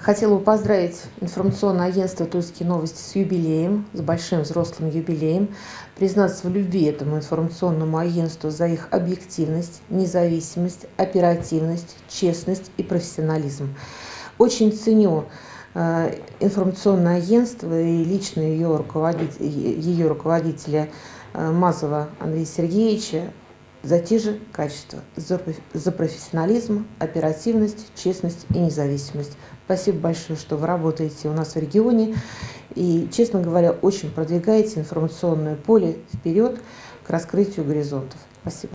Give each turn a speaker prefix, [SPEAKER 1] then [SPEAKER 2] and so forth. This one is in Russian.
[SPEAKER 1] Хотела бы поздравить информационное агентство «Тульские новости» с юбилеем, с большим взрослым юбилеем, признаться в любви этому информационному агентству за их объективность, независимость, оперативность, честность и профессионализм. Очень ценю информационное агентство и лично ее руководителя Мазова Андрея Сергеевича за те же качества, за профессионализм, оперативность, честность и независимость. Спасибо большое, что вы работаете у нас в регионе и, честно говоря, очень продвигаете информационное поле вперед к раскрытию горизонтов. Спасибо.